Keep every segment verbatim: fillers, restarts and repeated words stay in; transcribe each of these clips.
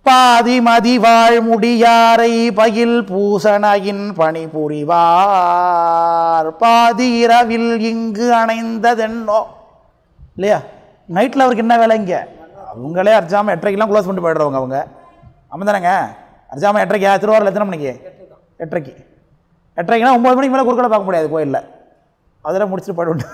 பாதி மதிவாழ் முடியாரை பயில் பூசணையின் பணிபுரிவார் பாதி இரவில் இங்கு அணைந்ததென்னோ. இல்லையா? நைட்டில் அவருக்கு என்ன வேலை இங்கே? அவங்களே அர்ஜாமல் எட்டரைக்கெலாம் க்ளோஸ் பண்ணிட்டு போய்டுறவங்க அவங்க. ஆமாம் தானேங்க? அர்ஜாமல் எட்டரைக்கா? திருவாரூரில் எத்தனை மணிக்கு? எட்டரைக்கு. எட்டரைக்குனா ஒம்பது மணிக்கு மேலே குறுக்களை பார்க்க முடியாது கோயிலில். அதெல்லாம் முடிச்சுட்டு போய்ட்டு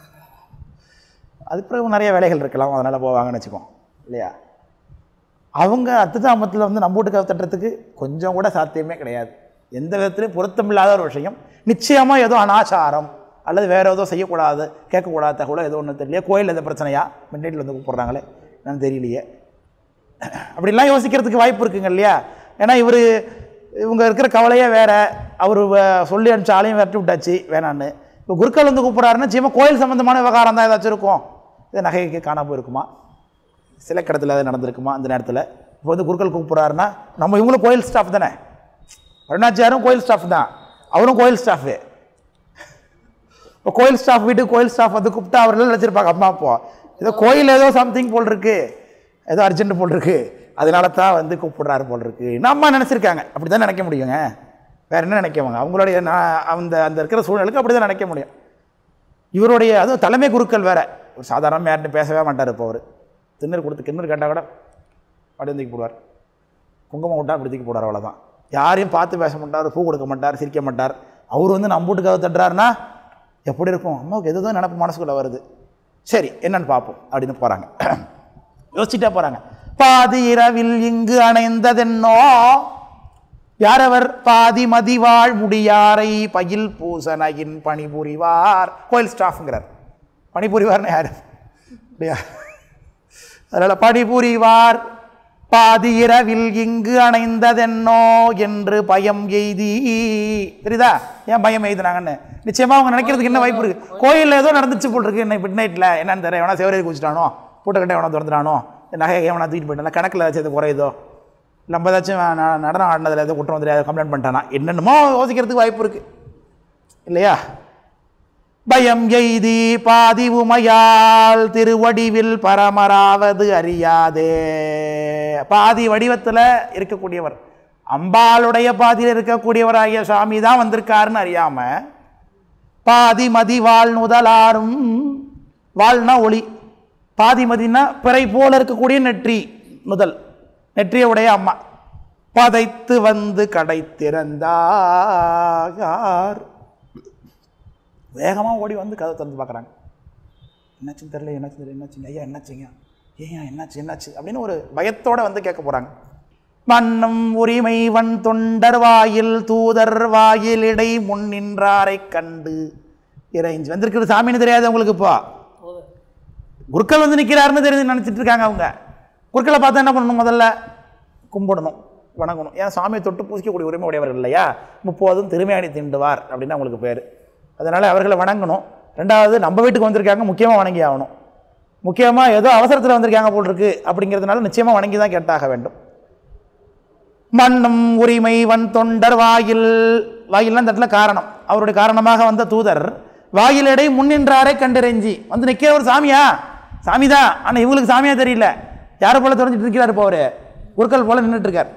அதுக்கு பிறகு நிறைய வேலைகள் இருக்கலாம், அதனால் போவாங்கன்னு வச்சுக்கோம். இல்லையா? அவங்க அத்துதாமத்தில் வந்து நம்ம வீட்டுக்கு தட்டுறதுக்கு கொஞ்சம் கூட சாத்தியமே கிடையாது. எந்த விதத்துலையும் பொருத்தமில்லாத ஒரு விஷயம். நிச்சயமாக ஏதோ அனாச்சாரம் அல்லது வேறு ஏதோ செய்யக்கூடாது, கேட்கக்கூடாத தகவலோ ஏதோ ஒன்று தெரியலையே. கோயில் எந்த பிரச்சனையா மின்னேட்டில் வந்து கூப்பிட்றாங்களே என்னன்னு தெரியலையே. அப்படிலாம் யோசிக்கிறதுக்கு வாய்ப்பு இருக்குங்க இல்லையா? ஏன்னா இவர் இவங்க இருக்கிற கவலையே வேறு. அவர் சொல்லி அனுப்பிச்ச ஆளையும் விரட்டி விட்டாச்சு வேணான்னு. இப்போ குருக்கள் வந்து கூப்பிட்றாருன்னா நிச்சயமாக கோயில் சம்மந்தமான விவகாரம் தான் ஏதாச்சும் இருக்கும். இது நகைக்கு காணாமல் போயிருக்குமா, சில கடத்தில் அது நடந்திருக்குமா அந்த நேரத்தில். இப்போ வந்து குருக்கள் கூப்பிட்றாருன்னா நம்ம இவங்களும் கோயில் ஸ்டாஃப் தானே. அருணாச்சியாரும் கோயில் ஸ்டாஃப் தான், அவரும் கோயில் ஸ்டாஃபு. இப்போ கோயில் ஸ்டாஃப் வீட்டுக்கு கோயில் ஸ்டாஃப் வந்து கூப்பிட்டா அவர்கள் நினச்சிருப்பாங்க அம்மா அப்போ ஏதோ கோயில் ஏதோ சம்திங் போல் இருக்குது, ஏதோ அர்ஜென்ட் போல் இருக்குது, அதனால தான் வந்து கூப்பிட்றாரு போல் இருக்குது நம்ம நினச்சிருக்காங்க. அப்படி தான் நினைக்க முடியுங்க, வேறு என்ன நினைக்கவங்க? அவங்களுடைய அந்த அந்த இருக்கிற சூழ்நிலைக்கு அப்படி தான் நினைக்க முடியும். இவருடைய அதுவும் தலைமை குருக்கள் வேறு. ஒரு சாதாரணமாக யார்கிட்ட பேசவே மாட்டார். இப்போ அவர் திண்ணூர் கொடுத்து கிண்ணூர் கேட்டால் கூட அப்படி தூக்கி போடுவார், குங்குமம் விட்டால் அப்படி தூக்கி போடுவார், அவ்வளோதான். யாரையும் பார்த்து பேச மாட்டார், பூ கொடுக்க மாட்டார், சிரிக்க மாட்டார். அவர் வந்து நம்ம வீட்டுக்காக தட்டுறாருன்னா எப்படி இருக்கும்? அம்மாவுக்கு எதுவும் நினப்பு மனசுக்குள்ளே வருது, சரி என்னன்னு பார்ப்போம் அப்படின்னு போகிறாங்க. யோசிச்சுட்டே போகிறாங்க. பாதி இரவில் இங்கு அணைந்ததென்னோ. யாரவர்? பாதி மதிவாழ் முடியாரை பயில் பூசணையின் பணிபுரிவார். கோயில் ஸ்டாஃப்ங்கிறார். பணிபுரிவார்னு யார்? அப்படியா? அதனால் பணிபுரிவார் பாதி இரவில் இங்கு அணைந்ததென்னோ என்று பயம் எய்தி. தெரியுதா ஏன் பயம் எய்தினாங்கன்னு? நிச்சயமாக அவங்க நினைக்கிறதுக்கு என்ன வாய்ப்பு இருக்குது? கோயிலில் ஏதோ நடந்துச்சு போல் இருக்குது இன்னைக்கு மிட் நைட்டில். என்னன்னு தெரியல, எவனா சேவரையை குடிச்சிட்டானோ, பூட்டக்கட்டை எவனா திறந்துட்டானோ, நகையை எவனா தூக்கிட்டு போயிட்டானா, கணக்கில் ஏதாச்சும் எது குறையுதோ, நம்ம ஏதாச்சும் நடனம் ஆடினதில் ஏதோ குற்றம் தெரியாது கம்ப்ளைண்ட் பண்ணிட்டானா, என்னென்னமோ யோசிக்கிறதுக்கு வாய்ப்பு இருக்குது இல்லையா? பயம் எய்தி பாதி உமையால் திருவடிவில் பரமராவது அறியாதே. பாதி வடிவத்தில் இருக்கக்கூடியவர், அம்பாளுடைய பாதியில் இருக்கக்கூடியவராகிய சாமி தான் வந்திருக்காருன்னு அறியாம பாதி மதி வாழ் முதலாரும். வாழ்னா ஒளி, பாதி மதினா பிறை போல இருக்கக்கூடிய நெற்றி முதல், நெற்றியுடைய அம்மா பதைத்து வந்து கடை திறந்தார். வேகமாக ஓடி வந்து கதை திறந்து பார்க்குறாங்க. என்னாச்சுன்னு தெரியல, என்னாச்சு தெரியல, என்னாச்சுங்க ஐயா, என்னாச்சுங்க ஏன் என்னாச்சு என்னாச்சு அப்படின்னு ஒரு பயத்தோடு வந்து கேட்க போகிறாங்க. மன்னம் உரிமை வன் தொண்டர் வாயில் தூதர் வாயில் இடை முன் நின்றாரை கண்டு இறைஞ்சி. வந்திருக்கிறது சாமின்னு தெரியாது அவங்களுக்கு. இப்போ குருக்கள் வந்து நிற்கிறாருன்னு தெரிஞ்சு நினச்சிட்டு இருக்காங்க அவங்க. குருக்களை பார்த்தா என்ன பண்ணணும்? முதல்ல கும்பிடணும், வணங்கணும். ஏன் சாமியை தொட்டு பூசிக்கக்கூடிய உரிமை உடையவர்கள் இல்லையா? முப்போதும் திருமையாணி தீண்டுவார் அப்படின்னு அவங்களுக்கு பேர். அதனால் அவர்களை வணங்கணும். ரெண்டாவது நம்ம வீட்டுக்கு வந்திருக்காங்க, முக்கியமாக வணங்கி ஆகணும். முக்கியமாக ஏதோ அவசரத்தில் வந்திருக்காங்க போல் இருக்கு அப்படிங்கிறதுனால நிச்சயமாக வணங்கி தான் கேட்டாக வேண்டும். மன்னும் உரிமை வன் தொண்டர் வாயில். வாயில்னா இந்த இடத்துல காரணம், அவருடைய காரணமாக வந்த தூதர் வாயிலடை முன்னின்றாரை கண்டிறைஞ்சி. வந்து நிற்கிற ஒரு சாமியா? சாமி தான், ஆனால் இவங்களுக்கு சாமியா தெரியல. யாரை போல தெரிஞ்சிட்டு இருக்கிறார்? இப்போ அவர் குருக்கள் போல நின்றுட்டு இருக்கார்.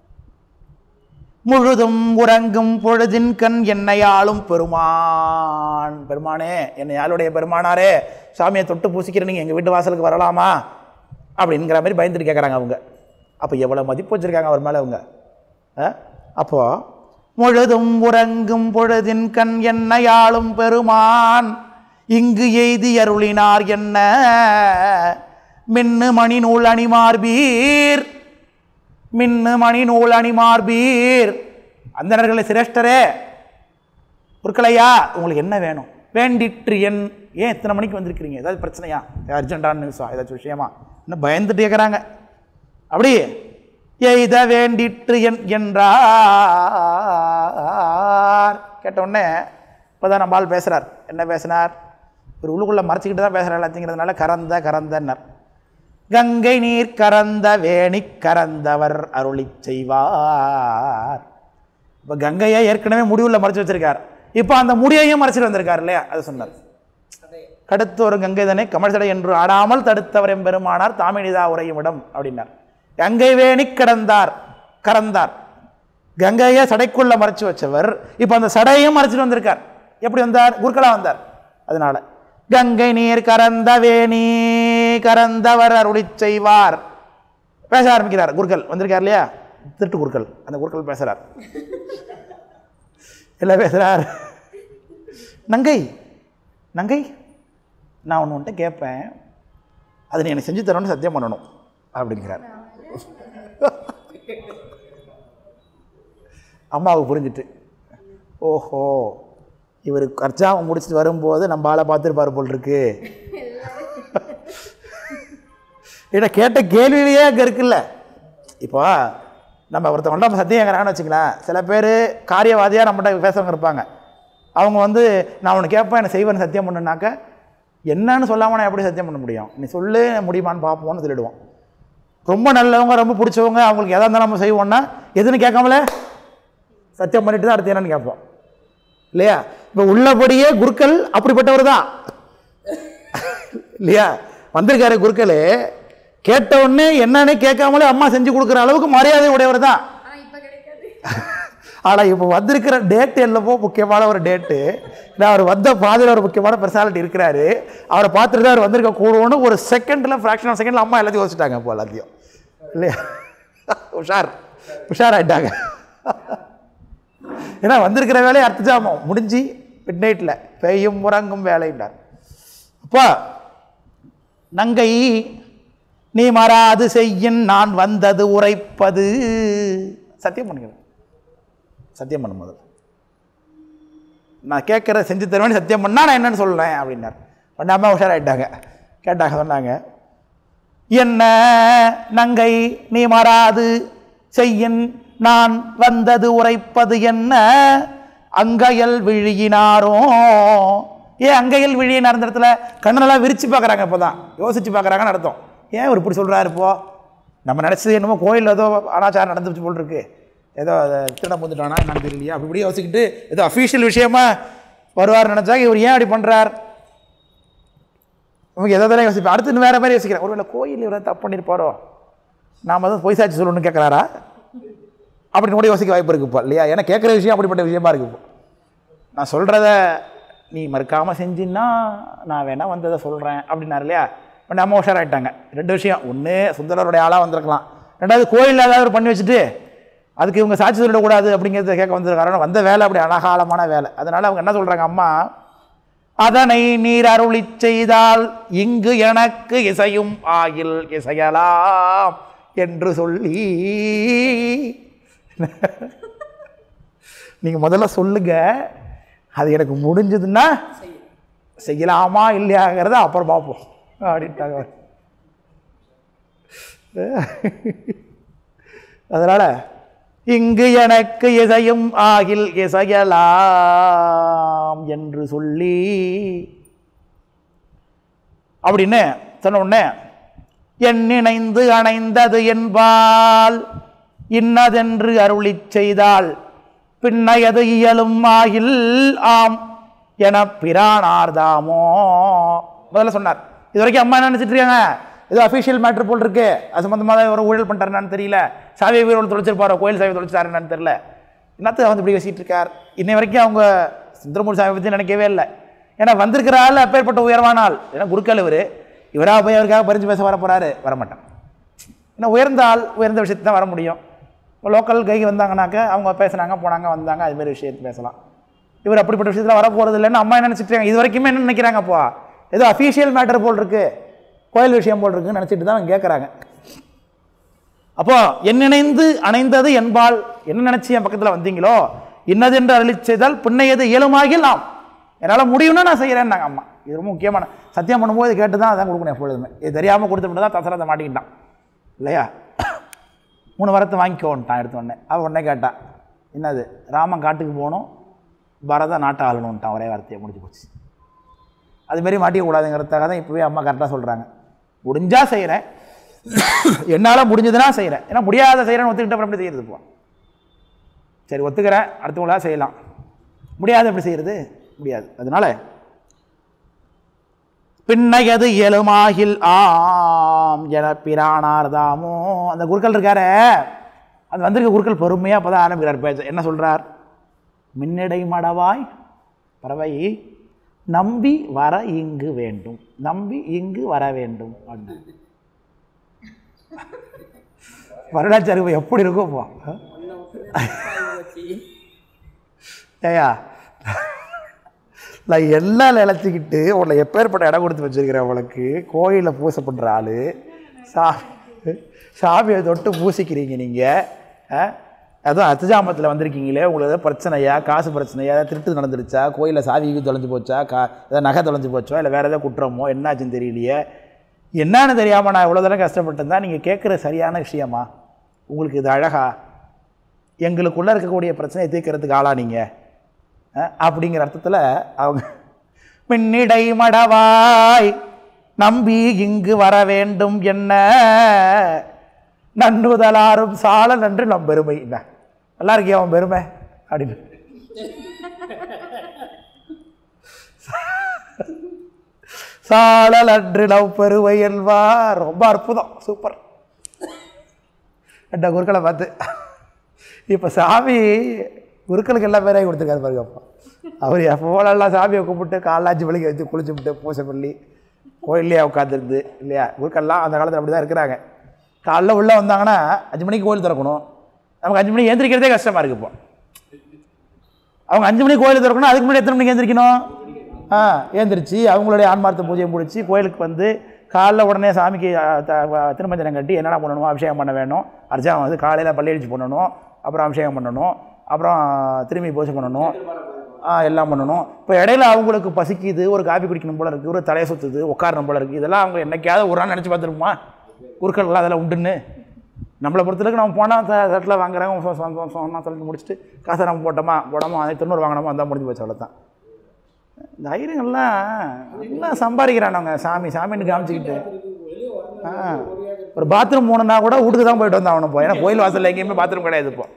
முழுதும் உறங்கும் பொழுதின் கண் என்னை ஆளும் பெருமான். பெருமானே, என்னை ஆளுடைய பெருமானாரே, சாமியை தொட்டு பூசிக்கிற நீங்கள் எங்கள் வீட்டு வாசலுக்கு வரலாமா அப்படிங்கிற மாதிரி பயந்துட்டு கேட்குறாங்க அவங்க. அப்போ எவ்வளோ மதிப்பு வச்சுருக்காங்க அவர் மேலே அவங்க. அப்போது முழுதும் உறங்கும் பொழுதின் கண் என்னை ஆளும் பெருமான் இங்கு எய்தி அருளினார் என்ன மின்னு மணி நூல் அணிமார்பீர். மின்னு மணி நூல் அணிமார்பீர். அந்தணர்களை சிரேஷ்டரே, பொருட்களையா, உங்களுக்கு என்ன வேணும்? வேண்டிற்று என். ஏன் இத்தனை மணிக்கு வந்திருக்கிறீங்க? ஏதாவது பிரச்சனையா? அர்ஜென்டான நியூஸா? ஏதாச்சும் விஷயமா? இன்னும் பயந்துட்டு கேட்குறாங்க. அப்படி எய்த வேண்டிற்று என் என்றார். கேட்ட உடனே இப்போதான் நம்ம ஆள் பேசுகிறார். என்ன பேசினார்? ஒரு உள்ளுக்குள்ளே மறைச்சிக்கிட்டு தான் பேசுகிறார் எல்லாத்தைங்கிறதுனால கறந்த கறந்தன்னர். கங்கை நீர் கறந்த வேணி கறந்தவர் அருளி செய்வார். இப்போ கங்கையை ஏற்கனவே முடிவுள்ள மறைச்சு வச்சிருக்கார், இப்போ அந்த முடியையும் மறைச்சிட்டு வந்திருக்கார் இல்லையா? அது சொன்னார். கடுத்து ஒரு கங்கை தானே கமழ்சடை என்று ஆடாமல் தடுத்தவர் எம்பெருமானார் தாமினிதா உரையும் இடம் அப்படின்னார். கங்கை வேணி கடந்தார் கறந்தார். கங்கையை சடைக்குள்ள மறைச்சு வச்சவர் இப்போ அந்த சடையும் மறைச்சிட்டு வந்திருக்கார். எப்படி வந்தார்? குருக்களா வந்தார். அதனால கங்கை நீர் கறந்த வேணி கறந்தவர் அருளி செய்வார். பேச ஆரம்பிக்கிறார். குருக்கள் வந்திருக்கார் இல்லையா, திருட்டு குருக்கள். அந்த குருக்கள் பேசுறார். எல்லாம் பேசுறார். நங்கை நங்கை நான் ஒன்று ஒன்ட்ட கேட்பேன், அதை நீ எனக்கு செஞ்சு தரணும்னு சத்தியம் பண்ணணும் அப்படிங்கிறார். அம்மாவுக்கு புரிஞ்சுட்டு, ஓஹோ இவர் கர்ச்சாவை முடிச்சுட்டு வரும்போது நம்ம ஆளை பார்த்துருப்பாரு போல் இருக்கு. ஏன்னா கேட்ட கேள்வியிலேயே அங்கே இருக்குல்ல. இப்போ நம்ம ஒருத்தவங்கள்ட்ட நம்ம சத்தியம் கேட்குறாங்கன்னு வச்சுக்கலாம். சில பேர் காரியவாதியாக நம்மகிட்ட பேசுறவங்க இருப்பாங்க. அவங்க வந்து நான் உனக்கு கேட்பேன் என்ன செய்வேன்னு சத்தியம் பண்ணுனாக்க என்னன்னு சொல்லாமல் நான் எப்படி சத்தியம் பண்ண முடியும், நீ சொல்லு முடியுமான்னு பார்ப்போம்னு சொல்லிடுவோம். ரொம்ப நல்லவங்க ரொம்ப பிடிச்சவங்க அவங்களுக்கு எதாக இருந்தாலும் நம்ம செய்வோம்னா எதுன்னு கேட்காமல சத்தியம் பண்ணிட்டு தான் அடுத்து என்னன்னு கேட்போம் இல்லையா. இப்போ உள்ளபடியே குருக்கள் அப்படிப்பட்டவர் தான் இல்லையா. வந்திருக்காரு குருக்கள், கேட்ட உடனே என்னன்னு கேட்காமலே அம்மா செஞ்சு கொடுக்குற அளவுக்கு மரியாதை உடையவர் தான். ஆனால் இப்போ வந்திருக்கிற டேட்டு என்னவோ முக்கியமான ஒரு டேட்டு. நான் அவர் வந்த பாதையில் ஒரு முக்கியமான பர்சனாலிட்டி இருக்கிறாரு. அவரை பார்த்துட்டு தான் அவர் வந்திருக்க கூடுவோன்னு ஒரு செகண்டில் ஃப்ராக்ஷன் ஆஃப் செகண்டில் அம்மா எல்லாத்தையும் யோசிச்சிட்டாங்க. இப்போ எல்லாத்தையும் இல்லையா, உஷார் உஷார் ஆகிட்டாங்க. ஏன்னா வந்திருக்கிற வேலையை அர்த்தஜாமம் முடிஞ்சு மிட் நைட்டில் பெய்யும் உறங்கும் வேலைன்றார். அப்பா நங்கை நீ மறாது செய்யின் நான் வந்தது உரைப்பது. சத்தியம் பண்ணுகிறேன், சத்தியம் பண்ணும் போது நான் கேட்குற செஞ்சு தருவேன்னு சத்தியம் பண்ணால் நான் என்னன்னு சொல்கிறேன் அப்படின்னார். பண்ணாமல் உஷாராயிட்டாங்க. கேட்டாங்க, சொன்னாங்க, என்ன நங்கை நீ மறாது செய்யின் நான் வந்தது உரைப்பது என்ன அங்கையல் விழியினாரோ. ஏன் அங்கையல் விழியினார் இந்த இடத்துல கண்ணனெல்லாம் விரித்து பார்க்குறாங்க. இப்போ தான் யோசித்து பார்க்குறாங்கன்னு அர்த்தம். ஏன் ஒரு இப்படி சொல்கிறாரு? இப்போ நம்ம நினச்சது என்னமோ கோயில் ஏதோ அனாச்சாரம் நடந்துச்சு போல் இருக்கு, ஏதோ அதை திருட முந்துட்டானா என்னன்னு தெரியலையா, அப்படி இப்படி யோசிக்கிட்டு ஏதோ அஃபீஷியல் விஷயமா வருவார் நினச்சா இவர் ஏன் அப்படி பண்ணுறார்? நமக்கு எதாவது யோசிப்பேன். அடுத்து வேறு மாதிரி யோசிக்கிறேன். ஒருவேளை கோயில் இவரை தப்பு பண்ணியிருப்பாரோ, நாம் தான் பொய் சாட்சி சொல்லணும்னு கேட்குறாரா அப்படின்னு கூட யோசிக்க வாய்ப்பு இருக்குப்பா இல்லையா. ஏன்னா கேட்குற விஷயம் அப்படிப்பட்ட விஷயமா இருக்கு. இப்போ நான் சொல்கிறத நீ மறுக்காமல் செஞ்சின்னா நான் வேணால் வந்ததை சொல்கிறேன் அப்படின்னாரு இல்லையா. இப்போ நம்ம உஷாராயிட்டாங்க. ரெண்டு விஷயம், ஒன்று சுந்தரருடைய ஆளாக வந்திருக்கலாம், ரெண்டாவது கோயிலில் ஏதாவது பண்ணி வச்சுட்டு அதுக்கு இவங்க சாட்சி சொல்லக்கூடாது அப்படிங்கிறத கேட்க வந்திருக்காரு. வந்த வேலை அப்படி அனகாலமான வேலை. அதனால் அவங்க என்ன சொல்கிறாங்க, அம்மா அதனை நீர் அருளி செய்தால் இங்கு எனக்கு இசையும் ஆகில் இசையலாம் என்று சொல்லி நீங்கள் முதல்ல சொல்லுங்க, அது எனக்கு முடிஞ்சதுன்னா செய்யலாமா இல்லையாங்கிறத அப்புறம் பார்ப்போம் அப்படின்ட்டாங்க. அதனால் இங்கு எனக்கு இசையும் ஆகில் இசையலாம் என்று சொல்லி அப்படின்னு சொன்ன உடனே என் நினைந்து அணைந்தது என்பால் இன்னதென்று அருளி செய்தால் பின்னையது இயலும் ஆகில் ஆம் என பிரானார்தாமோ. முதல்ல சொன்னார். இது வரைக்கும் அம்மா என்ன நினச்சிட்டு இருக்காங்க, ஏதோ அஃபீஷியல் மேட்ரு போல் இருக்கு, அது சம்மந்தமாக ஒரு ஊழல் பண்ணிட்டாருன்னு தெரியல, சாவியை வீரோடு தொலைச்சிருப்பாரோ, கோயில் சாவியை தொலைச்சிட்டாருன்னு தெரியல, என்னத்தை வந்து இப்படி பேசிகிட்டு இருக்கார். இன்னை வரைக்கும் அவங்க சுந்தரமூர்த்தி சாமியை பற்றி நினைக்கவே இல்லை. ஏன்னா வந்திருக்கிற ஆள் அப்பேற்பட்ட உயர்வான ஆள். ஏன்னா குருக்கள் இவர் இவராக போய் அவருக்காக பறிஞ்சு பேச வர போகிறாரு, வரமாட்டான். ஏன்னா உயர்ந்த ஆள் உயர்ந்த விஷயத்தை தான் வர முடியும். இப்போ லோக்கல் கைக்கு வந்தாங்கனாக்க அவங்க பேசுனாங்க போனாங்க வந்தாங்க அதுமாரி விஷயத்தை பேசலாம். இவர் அப்படிப்பட்ட விஷயத்தில் வர போகிறது இல்லைன்னு அம்மா என்ன நினச்சிட்டு இது வரைக்குமே என்ன நினைக்கிறாங்க, அப்போ ஏதோ அஃபீஷியல் மேட்டர் போல் இருக்குது, கோயில் விஷயம் போல் இருக்குன்னு நினச்சிட்டு தான் அவங்க கேட்குறாங்க. அப்போ என் நினைந்து அணைந்தது என்பால் என்ன நினச்சி என் பக்கத்தில் வந்தீங்களோ இன்னது என்று அருளி செய்தால் பின்னையது இயலுமாகலாம், என்னால் முடியும்னா நான் செய்கிறேன்னாங்க அம்மா. இது ரொம்ப முக்கியமான சத்தியம் பண்ணும்போது கேட்டு தான் அதான் கொடுக்கணும் எப்பொழுதுமே. இது தெரியாமல் கொடுத்துட்டு தான் தசரத்தை மாட்டிக்கிட்டான் இல்லையா. மூணு வரத்தை வாங்கிக்கோன்ட்டான் எடுத்த உடனே. அவள் உடனே கேட்டான், என்னது ராமன் காட்டுக்கு போகணும் பரத நாட்டை ஆளணுன்ட்டான், ஒரே வார்த்தையை முடிஞ்சு போச்சு. அதுமாரி மாட்டிக்கக்கூடாதுங்கிறதுக்காக தான் இப்போவே அம்மா கரெக்டாக சொல்கிறாங்க. முடிஞ்சால் செய்கிறேன், என்னால் முடிஞ்சதுன்னா செய்கிறேன், ஏன்னா முடியாத செய்கிறேன்னு ஒத்துக்கிட்ட அப்புறம் எப்படி செய்கிறது? இப்போ சரி ஒத்துக்கிறேன் அடுத்தவங்களாக செய்யலாம், முடியாது எப்படி செய்கிறது? முடியாது. அதனால் பின்னையது இயலுமாகில் ஆம் என பிரானார் தாமோ. அந்த குருக்கள் இருக்காரு, அது வந்திருக்க குருக்கள் பொறுமையாக அப்போ தான் ஆரம்பிக்கிறார் பேச. என்ன சொல்கிறார்? மின்னடை மடவாய் பறவை நம்பி வர இங்கு வேண்டும், நம்பி இங்கு வர வேண்டும் அப்படின்னு. வருடாச்சாரி எப்படி இருக்கும் போ ஏயா, நான் எல்லாம் நிலச்சிக்கிட்டு உங்களை எப்பேற்பட்ட இடம் கொடுத்து வச்சுருக்கிறேன். அவளுக்கு கோயிலில் பூசை பண்ணுற ஆள், சாமி சாமியை தொட்டு பூசிக்கிறீங்க நீங்கள். அதுவும் அத்துஜாமத்தில் வந்திருக்கீங்களே, உங்களுக்கு ஏதாவது பிரச்சனையா, காசு பிரச்சனையா, ஏதாவது திருட்டு நடந்துருச்சா, கோயிலில் சாவிக்கு தொலைஞ்சு போச்சா, கா ஏதாவது நகை தொலைஞ்சு போச்சோ, இல்லை வேறு ஏதாவது குற்றமோ என்னாச்சுன்னு தெரியலையே, என்னான்னு தெரியாமல் நான் இவ்வளோ தூரம் கஷ்டப்பட்டுருந்தா நீங்கள் கேட்குற சரியான விஷயமா? உங்களுக்கு இது அழகா? எங்களுக்குள்ளே இருக்கக்கூடிய பிரச்சனையை தீர்க்கறதுக்கு ஆளா நீங்கள் அப்படிங்கிற அர்த்தத்தில் அவங்க மின்னிடை மடவாய் நம்பி இங்கு வர வேண்டும் என்ன நன்னுதலாரும் சால நன்று நம் பெருமை. என்ன நல்லா இருக்கியா அவன் பெருமை அப்படின்னு. சாலல் அன்று நவ் பெருமை என்பார். ரொம்ப அற்புதம், சூப்பர். என்ற குருக்களை பார்த்து இப்போ சாமி குருக்களுக்கு எல்லாம் பேராக கொடுத்துருக்காரு பாருங்க. அப்போ அவர் எப்போலாம் சாமியை கும்பிட்டு காலாச்சு வலிக்க வச்சு குளிச்சு விட்டு பூசை பண்ணி கோயிலே உட்காந்துருந்து இல்லையா. குருக்கள்லாம் அந்த காலத்தில் அப்படி தான் இருக்கிறாங்க. காலைல உள்ளே வந்தாங்கன்னா அஞ்சு மணிக்கு கோயில் திறக்கணும். நமக்கு அஞ்சு மணிக்கு ஏந்திரிக்கிறதே கஷ்டமாக இருக்குது. இப்போ அவங்க அஞ்சு மணிக்கு கோயில் திறக்கணும், அதுக்கு முன்னாடி எத்தனை மணிக்கு ஏந்திரிக்கணும்? ஆ ஏந்திரிச்சு அவங்களுடைய ஆன்மார்த்த பூஜையை முடித்து கோயிலுக்கு வந்து காலைல உடனே சாமிக்கு திருமஞ்சனம் கட்டி என்னென்ன பண்ணணும், அபிஷேகம் பண்ண வேணும், அர்ச்சனை வந்து காலையில் பள்ளியடிச்சு பண்ணணும், அப்புறம் அபிஷேகம் பண்ணணும், அப்புறம் திரும்பி பூஜை பண்ணணும், எல்லாம் பண்ணணும். இப்போ இடையில அவங்களுக்கு பசிக்குது, ஒரு காபி குடிக்கணும் போல இருக்குது, ஒரு தலையை சுற்றுது, உட்காரணும் போல இருக்குது. இதெல்லாம் அவங்க என்னைக்காவது ஒரு நாள் நினச்சி பார்த்துருப்போமா குருக்கள்லாம் அதெல்லாம் உண்டுன்னு? நம்மளை பொறுத்தளவுக்கு நம்ம போனால் தட்டில் வாங்குறாங்க, சொன்னால் சொல்லிட்டு முடிச்சுட்டு காசை நம்ம போட்டோமா போடாமல் அதை தொண்ணூறு வாங்கினோமா அந்த முடிஞ்சு போச்சு, அவ்வளோதான். இந்த ஐயருங்கள்லாம் எல்லாம் சம்பாதிக்கிறானவங்க சாமி சாமின்னு காமிச்சிக்கிட்டு. ஆ ஒரு பாத்ரூம் போகணுன்னா கூட வீட்டுக்கு தான் போயிட்டு வந்தான் அவனை போய். ஏன்னா கோயில் வாசலில் எங்கேயுமே பாத்ரூம் கிடையாது இப்போ.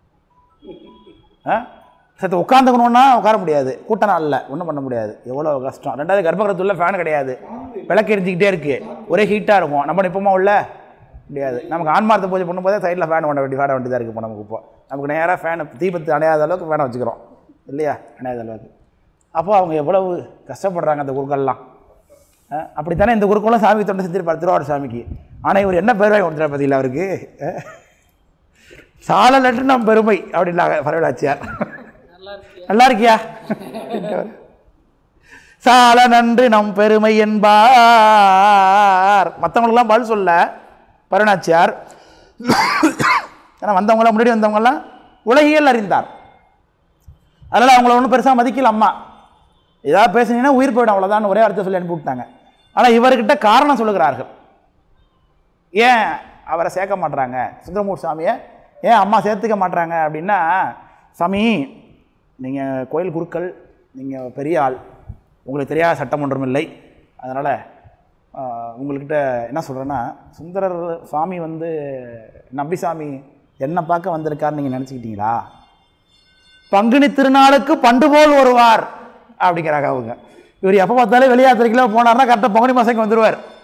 ஆ சத்து உட்காந்துக்கணுன்னா உட்கார முடியாது, கூட்ட நாளில் ஒன்றும் பண்ண முடியாது, எவ்வளோ கஷ்டம். ரெண்டாவது கர்ப்பகிரகத்துள்ள ஃபேன் கிடையாது, விளக்கு எரிஞ்சிக்கிட்டே இருக்குது, ஒரே ஹீட்டாக இருக்கும். நம்ம நிற்போமா உள்ள முடியாது. நமக்கு ஆன்மார்த்த பூஜை பண்ணும்போதே சைடில் ஃபேன் பண்ண வேண்டி ஃபேன் வேண்டியதாக இருக்குது. இப்போ நமக்கு இப்போ நமக்கு நேராக ஃபேன் தீபத்து அணையாத அளவுக்கு ஃபேனை வச்சுக்கிறோம் இல்லையா, அணையாத அளவுக்கு. அப்போ அவங்க எவ்வளவு கஷ்டப்படுறாங்க அந்த குருக்கள்லாம். அப்படித்தானே இந்த குருக்களும் சாமி தொண்டை செஞ்சிருப்பார் திருவாரூர் சாமிக்கு. ஆனால் இவர் என்ன பெருமை கொடுத்துறாரு பார்த்தீங்களா அவருக்கு? சால லட்டு நம் பெருமை அப்படின்னாங்க பரவலாச்சியார். நல்லா இருக்கியா? சால நன்று நம் பெருமை என்பார். மற்றவங்களுக்கெல்லாம் பதில் சொல்ல பரவனாச்சியார். ஏன்னா வந்தவங்களாம் முன்னாடி வந்தவங்கெல்லாம் உலகியல் அறிந்தார், அதனால் அவங்கள ஒன்றும் பெருசாக மதிக்கல. அம்மா ஏதாவது பேசுனீங்கன்னா உயிர் போயிடும் அவ்வளோதான் ஒரே அர்த்தம் சொல்லி அனுப்பிவிட்டாங்க. ஆனால் இவர்கிட்ட காரணம் சொல்லுகிறார்கள். ஏன் அவரை சேர்க்க மாட்டுறாங்க, சுந்தரமூர்த்தி சாமியை ஏன் அம்மா சேர்த்துக்க மாட்டுறாங்க அப்படின்னா, சாமி நீங்கள் கோயில் குருக்கள், நீங்கள் பெரிய ஆள், உங்களுக்கு தெரியாத சட்டம் ஒன்றும் இல்லை, அதனால் உங்கள்கிட்ட என்ன சொல்கிறேன்னா, சுந்தரர் சாமி வந்து நம்பிசாமி என்னை பார்க்க வந்திருக்காருன்னு நீங்கள் நினச்சிக்கிட்டீங்களா? பங்குனி திருநாளுக்கு பண்டு போல் வருவார் அப்படிங்கிறாங்க அவங்க. இவர் எப்போ பார்த்தாலும் வெளியாத்திரைக்கெல்லாம் போனார்னா கரெக்டாக பங்குனி மாதம் வந்துடுவார்.